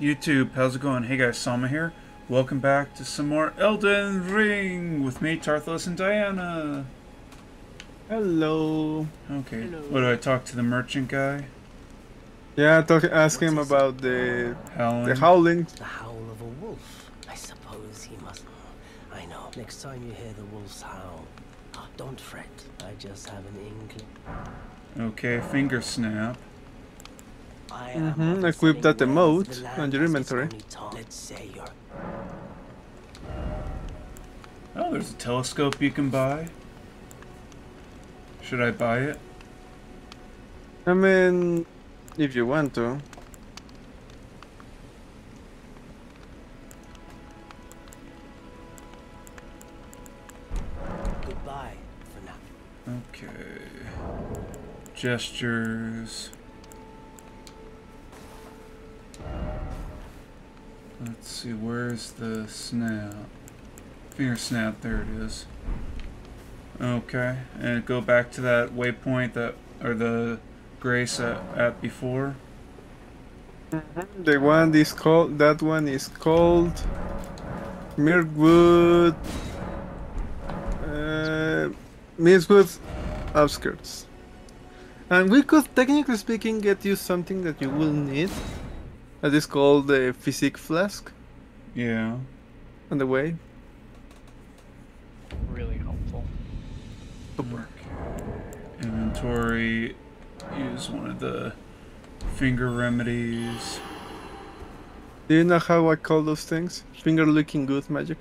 YouTube, how's it going? Hey guys, Sama here. Welcome back to some more Elden Ring with me, Tarthalas, and Diana. Hello. Okay, Hello. what do I talk to the merchant guy? Yeah, ask him about the Howling? howling. The howl of a wolf. I suppose he must. I know. Next time you hear the wolf's howl, don't fret. I just have an inkling. Okay, finger snap. I am Equip that sending word emote to the land on your as its inventory. only tongue. Let's say you're. Oh, there's a telescope you can buy. Should I buy it? I mean, if you want to. Goodbye for now. Okay. Gestures. Let's see, where's the snap? Finger snap, there it is. Okay, and go back to that waypoint that, or the grace at before. The one is called. That one is called Mirkwood. Mirkwood outskirts. And we could, technically speaking, get you something that you will need. That is called the physique flask. Yeah. On the way. Really helpful. Okay. Inventory. Use one of the finger remedies. Do you know how I call those things? Finger looking good magic.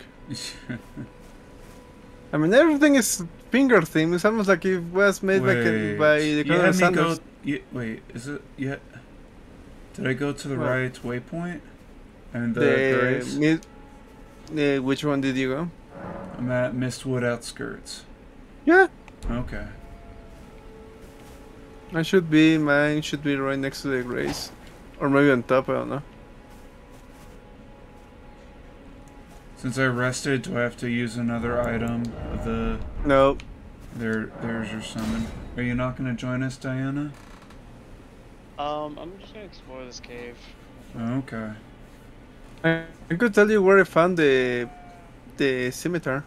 I mean, everything is finger theme. It's almost like it was made by the you had me Sanders. go. Wait, is it yet? Did I go to the right waypoint? And the grace? Which one did you go? I'm at Mistwood outskirts. Yeah. Okay. Mine should be right next to the grace. Or maybe on top, I don't know. Since I rested, do I have to use another item of the... No. There's your summon. Are you not going to join us, Diana? I'm just gonna explore this cave. Okay. I could tell you where I found the scimitar.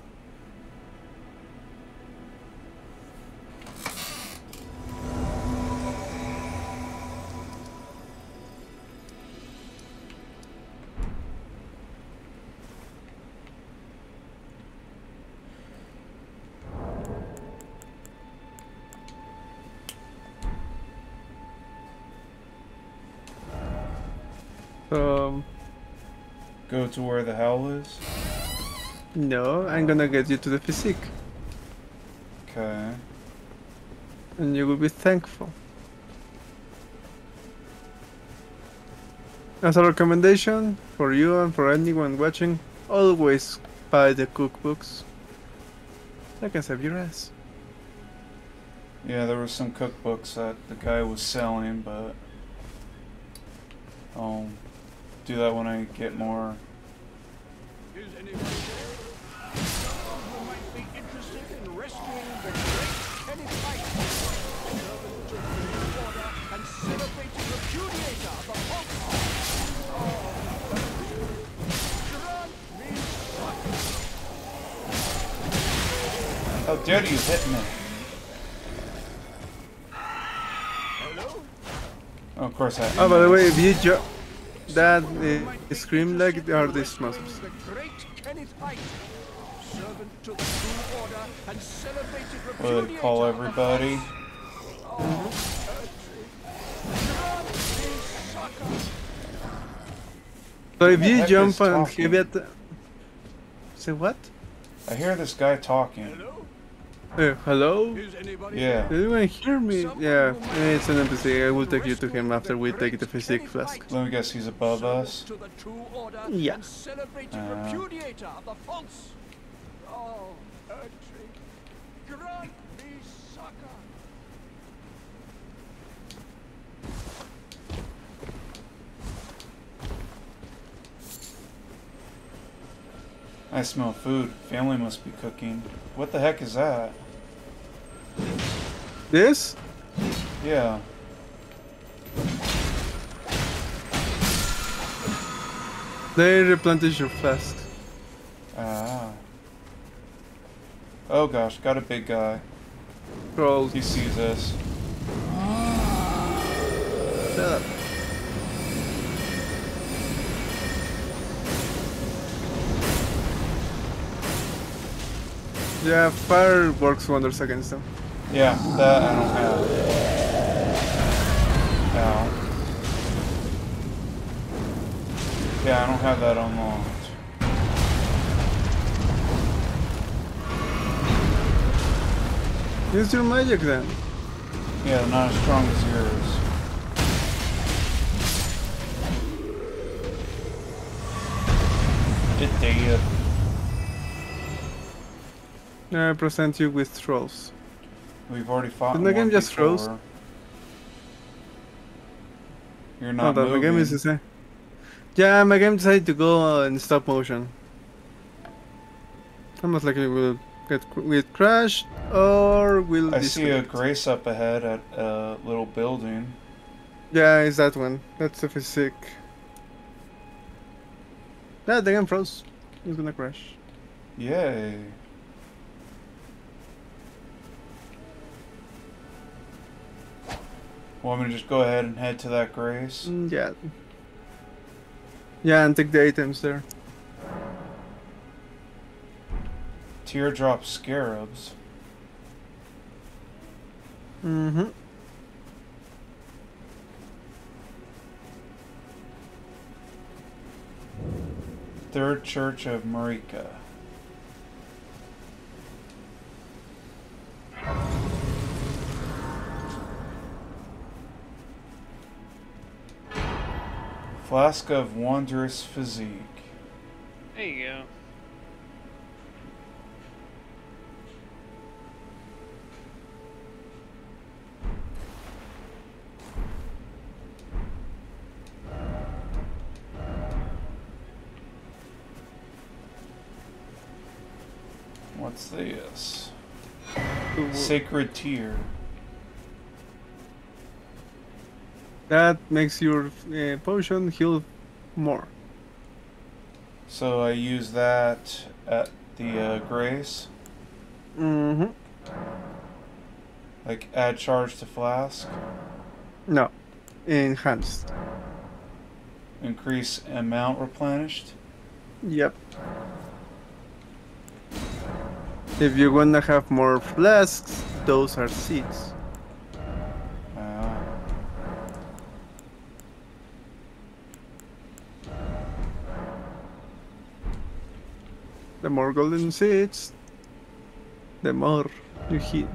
Go to where the howl is? No, I'm gonna get you to the physique. Okay. And you will be thankful. As a recommendation for you and for anyone watching, always buy the cookbooks. That can save your ass. Yeah, there were some cookbooks that the guy was selling, but I'll do that when I get more. Is anybody there? Someone who might be interested in rescuing the great Kenny Pike, servant to the new order and celebrating repudiator of the punk. Grant me succor. How dare you hit me? Hello? Oh, of course I. Oh, by the way, if you that scream like are these monsters. The great Kenny Pike, servant to the new order and celebrated What do they call everybody? So if Who the you heck jump is and talking? give it. Say what? I hear this guy talking. Hello? Hello? Is anybody Yeah. Did anyone hear me? Yeah, it's an NPC. I will take you to him after we take the physique flask. Let me guess, he's above us. To the true order Yeah. and celebrated repudiator of the fonts. Oh, Erdtree, grant me succor. I smell food. Family must be cooking. What the heck is that? This? Yeah. They replenish your flasks. Ah. Oh gosh, got a big guy. Trolls. He sees us. Shut up. Yeah, fire works wonders against them. Yeah, that I don't have. Ow. Yeah, I don't have that unlocked. Use your magic then. Yeah, not as strong as yours. It did. I present you with trolls. We've already fought Didn't the game one just before. froze? You're not No, moving. the game is the same. Yeah, my game decided to go in stop motion. Almost like it will will crash or will I see a disconnect. grace up ahead at a little building. Yeah, it's that one. That's the physique. Yeah, the game froze. It's gonna crash. Yay. Want me to just go ahead and head to that grace? Yeah. Yeah, and take the items there. Teardrop scarabs. Mm-hmm. Third Church of Marika. Flask of Wondrous Physique. There you go. What's this? Ooh. Sacred Tear. That makes your potion heal more. So I use that at the grace. Mm-hmm. Like add charge to flask. No. Enhanced. Increase amount replenished. Yep. If you wanna have more flasks, those are seeds. Ah. The more golden seeds, the more you heal.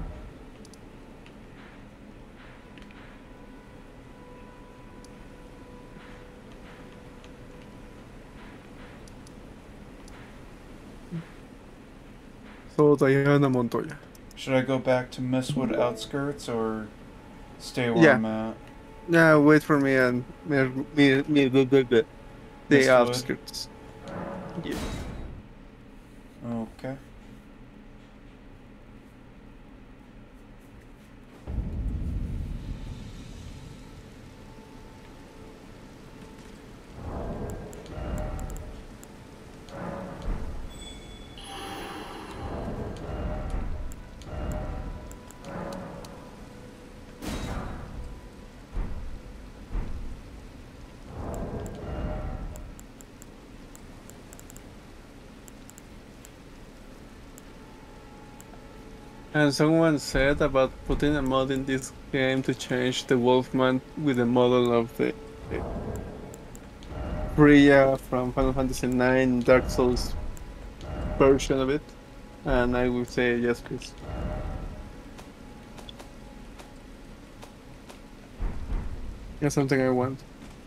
So Diana Montoya. Should I go back to Mistwood outskirts or stay where I'm at? Yeah, wait for me and the Mistwood? outskirts. Yeah. Okay. And someone said about putting a mod in this game to change the Wolfman with the model of the Freya from Final Fantasy IX Dark Souls version of it. And I would say yes, please. That's something I want.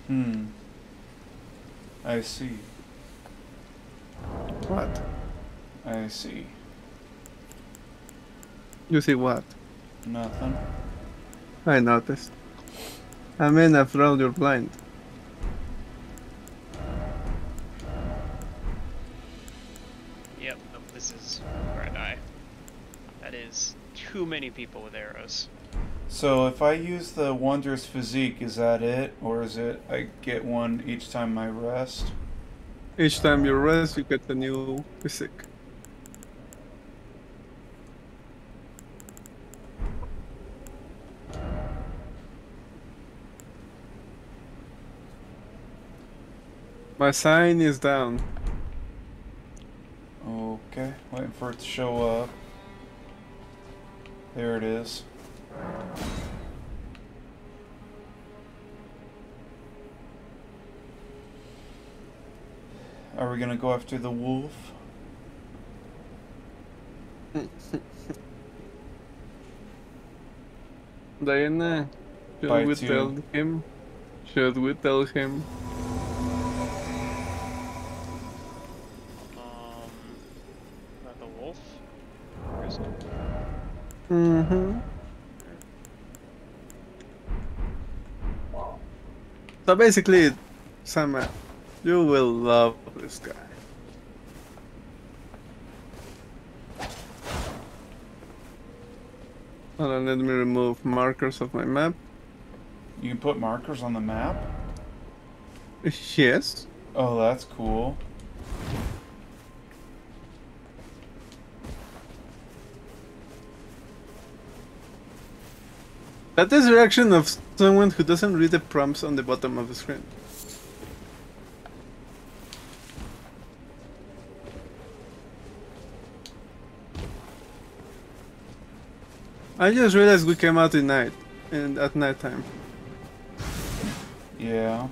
I see. What? I see. You see what? Nothing. I noticed. I mean, after all, you're blind. Yep, nope, this is where I die. That is too many people with arrows. So if I use the Wondrous Physique, is that it? Or is it I get one each time I rest? Each time you rest, you get a new physique. My sign is down. Okay, waiting for it to show up. There it is. Are we gonna go after the wolf? Diana, should Bite we you. tell him? Should we tell him? About the wolf? Where is it? Mm-hmm. So basically, Sama, you will love this guy. Hold on, let me remove markers of my map. You can put markers on the map? Yes. Oh, that's cool. That is the reaction of someone who doesn't read the prompts on the bottom of the screen. I just realized we came out at night, and at night time. Yeah.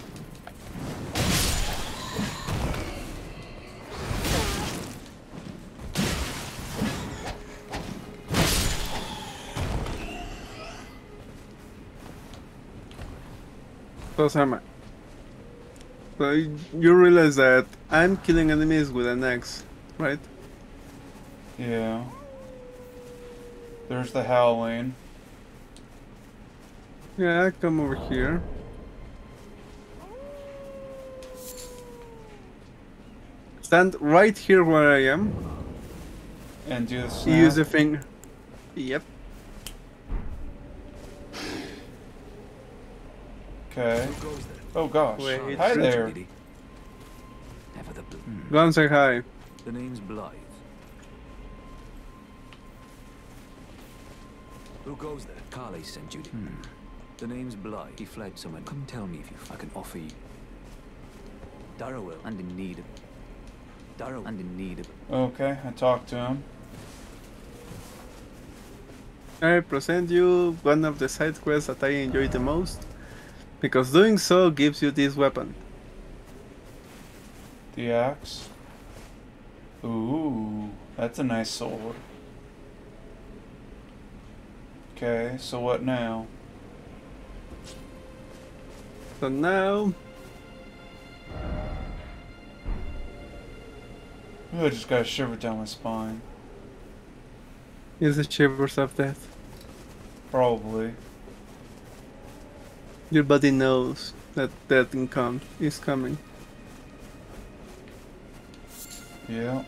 So Sama, so you realize that I'm killing enemies with an axe, right? Yeah. There's the howling. Yeah, come over here. Stand right here where I am. And do the snap. Use the finger. Yep. Okay. Oh gosh. Wait, Hi there. Never the blue. Go and say hi. The name's Blythe. Who goes there? Carly sent you. The name's Blythe. He fled somewhere. Come tell me if you. I can offer you. Darrowell and in need. Darrow and in need. Okay, I talked to him. I present you one of the side quests that I enjoy the most, because doing so gives you this weapon. The axe. Ooh, that's a nice sword. Okay, so what now? So now, Ooh, I just got a shiver down my spine. is the shivers of death. Probably. Your body knows that death is coming. Yeah.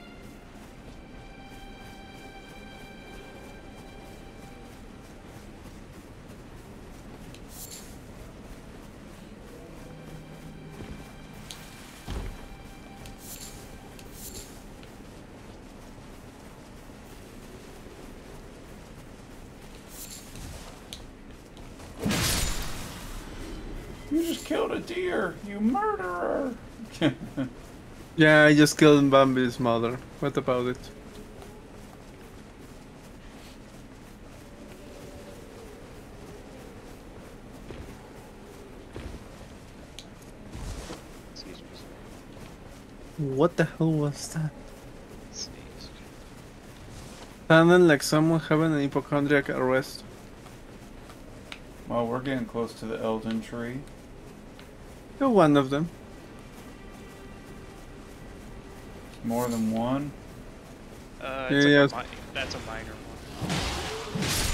You just killed a deer, you murderer! Yeah, I just killed Bambi's mother. What about it? Excuse me. What the hell was that? Sneezed. Sounded like someone having an hypochondriac arrest. Well, we're getting close to the Elden tree. You're one of them. More than one? It's Yeah, like that's a minor one.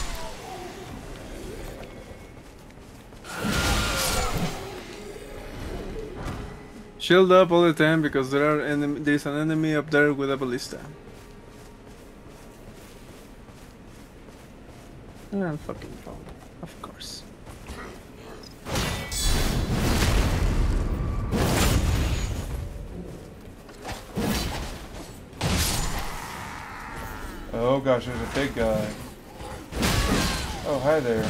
Shield up all the time because there's an enemy up there with a ballista. Ah, fucking phone. Of course. Oh gosh, there's a big guy. Oh, hi there.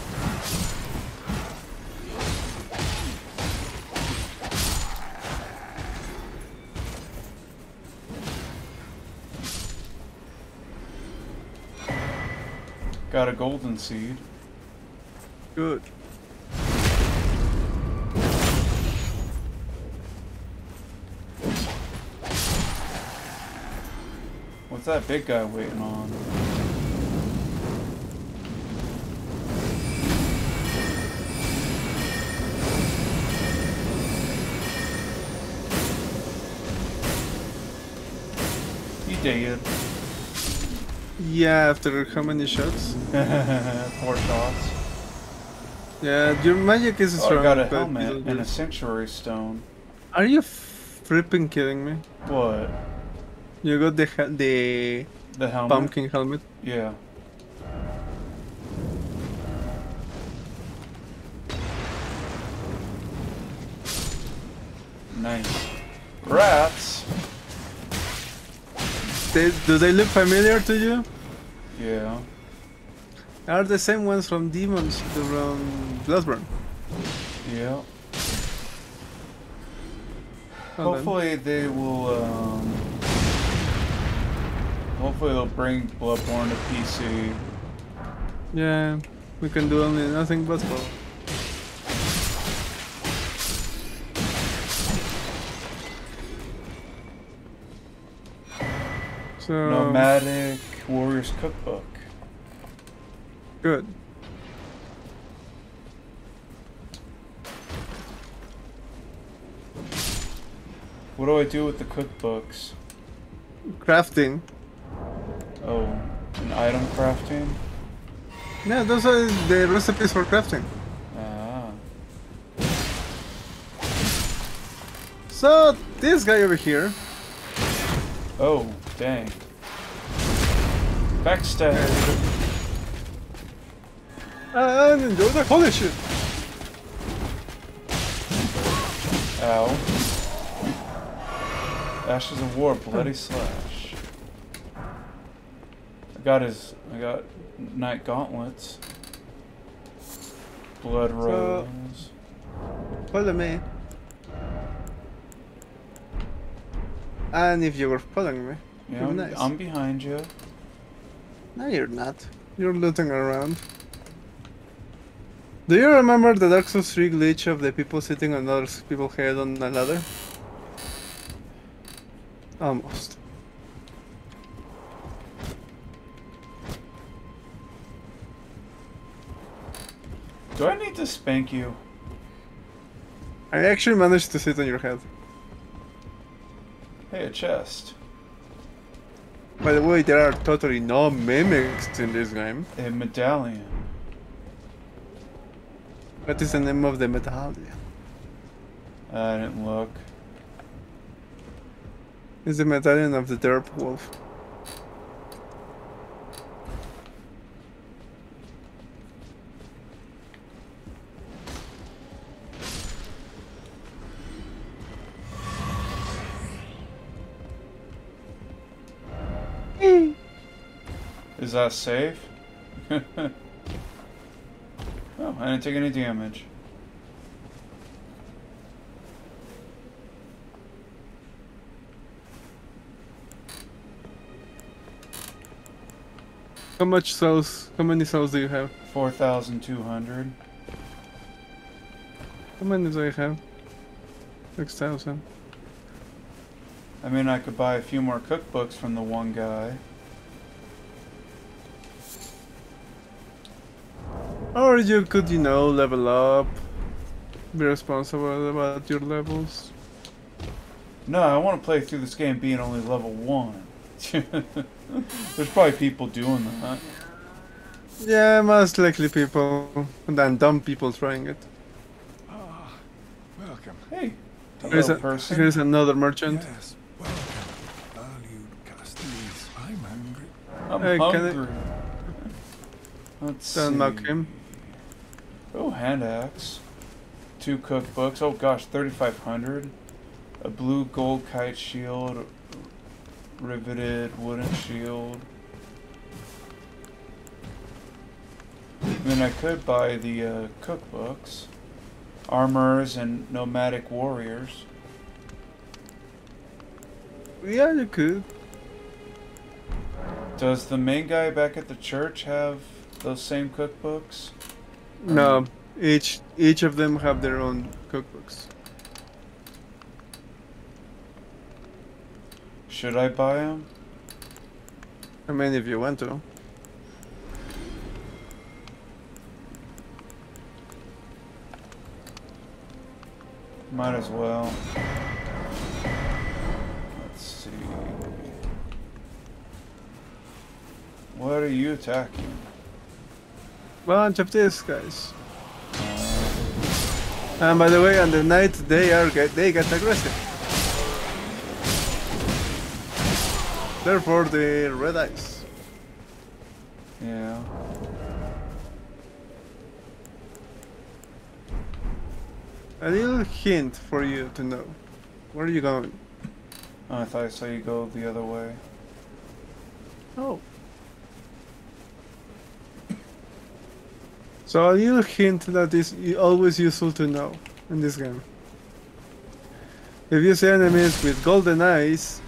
Got a golden seed. Good. What's that big guy waiting on? He dead. Yeah, after how many shots? 4 shots. Yeah, your magic is Oh, strong. I got a but helmet you- and a sanctuary stone. Are you flipping kidding me? What? You got the The helmet? pumpkin helmet? Yeah. Nice. Rats! Do they look familiar to you? Yeah. Are the same ones from Demons from Bloodborne? Yeah. Hold on. Hopefully they will, hopefully they'll bring Bloodborne to PC. Yeah, we can do only nothing but fall. So Nomadic Warriors Cookbook. good. What do I do with the cookbooks? Crafting. Oh, an item crafting? Yeah, those are the recipes for crafting. Ah. So this guy over here. Oh, dang. Backstab. And enjoy the holy shit. Ow. Ashes of War, Bloody Slash. I got Knight Gauntlets. Blood Rose. Follow me. And if you were following me, Yeah, you're nice. I'm behind you. No, you're not. You're looting around. Do you remember the Dark Souls 3 glitch of the people sitting on other people's head on a ladder? Almost. Do I need to spank you? I actually managed to sit on your head. Hey, a chest. By the way, there are totally no mimics in this game. A medallion. What is the name of the medallion? I didn't look. It's the medallion of the Derp Wolf. Is that safe? Oh, I didn't take any damage. How much souls? How many souls do you have? 4,200. How many do I have? 6,000. I mean, I could buy a few more cookbooks from the one guy. Or you could, you know, level up. Be responsible about your levels. No, I want to play through this game being only level 1. There's probably people doing that. Yeah, most likely people. And dumb people trying it. Ah, welcome. Hey, Here's, hello, person. here's another merchant. Yes, welcome. Valued customers. I'm hungry. I'm Hey, can I- hungry. Let's Don't see. knock him. Oh, hand axe. 2 cookbooks. Oh gosh, 3,500. A blue gold kite shield. Riveted wooden shield. I mean, I could buy the cookbooks. Armors and Nomadic Warriors. Yeah, you could. Does the main guy back at the church have those same cookbooks? No, each of them have their own cookbooks. Should I buy them? I mean, if you want to. Might as well. Let's see. What are you attacking? Bunch of these guys. And by the way, on the night they get aggressive. Therefore, the red eyes. Yeah. A little hint for you to know. Where are you going? Oh, I thought I saw you go the other way. Oh. So a little hint that is always useful to know in this game. If you see enemies with golden eyes,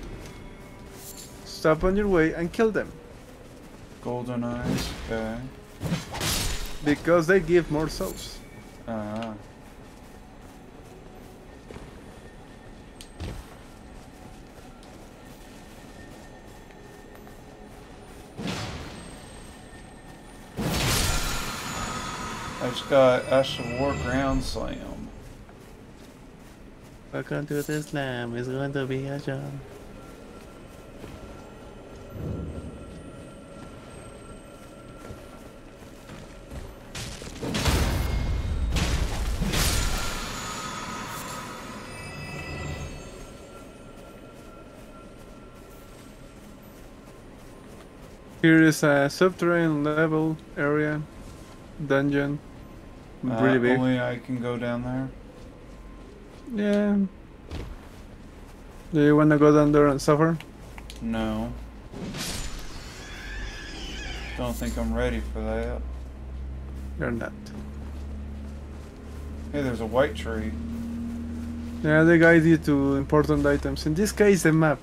stop on your way and kill them. Golden eyes, okay. Because they give more souls. Ah. I just got Ash of War Ground Slam. Welcome to the slam, it's going to be a job. Here is a subterranean level area, dungeon, really big. Only I can go down there. Yeah. Do you wanna go down there and suffer? No. Don't think I'm ready for that. You're not. Hey, there's a white tree. Yeah, they guide you to important items. In this case, a map.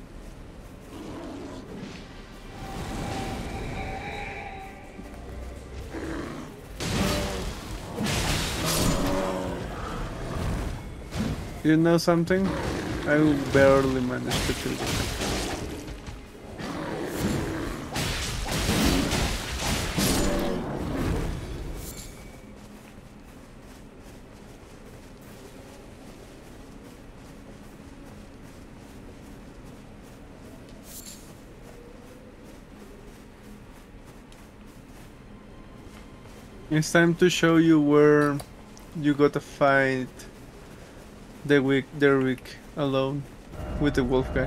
You know something? I barely managed to kill them. It's time to show you where you gotta fight the weak alone with the wolf guy. Yeah,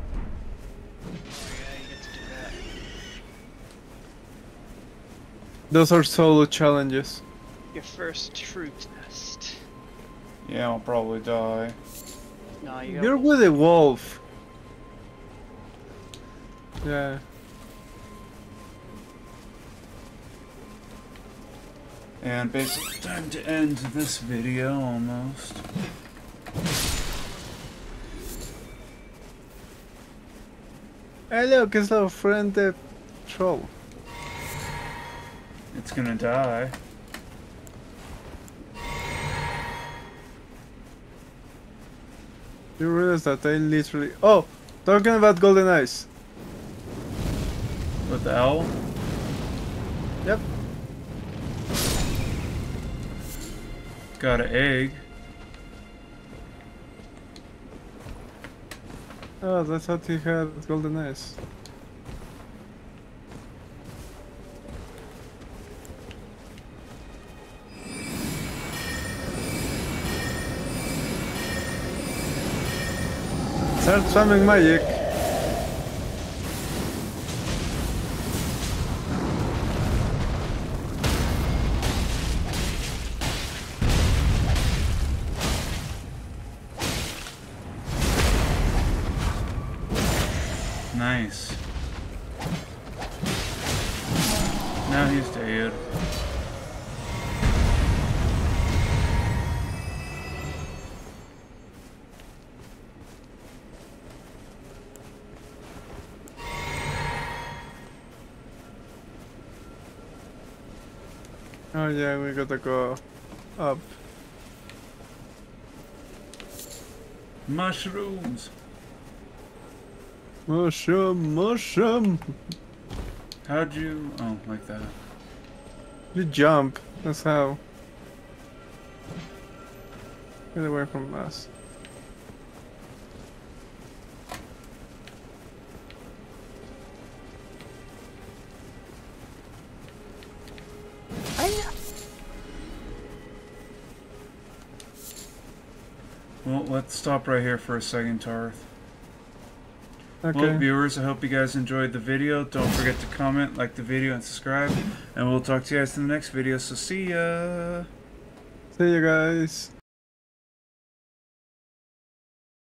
you get to do that. Those are solo challenges. Your first true test. Yeah, I'll probably die. No, you You're with a wolf. Yeah. And basically time to end this video almost. Hey look, it's our friend the troll. It's gonna die. You realize that I literally... Oh! Talking about golden eyes. What the hell? Yep. Got an egg. Oh, that's what he had golden eyes. Start spamming magic. Nice. Now he's dead. Oh yeah, we gotta go up. Mushrooms. Mushroom. How'd you? Oh, like that. You jump. That's how. Get away from us. Well, let's stop right here for a second, Tarth. Okay. Well, viewers, I hope you guys enjoyed the video. Don't forget to comment, like the video, and subscribe. And we'll talk to you guys in the next video. So see ya! See you guys.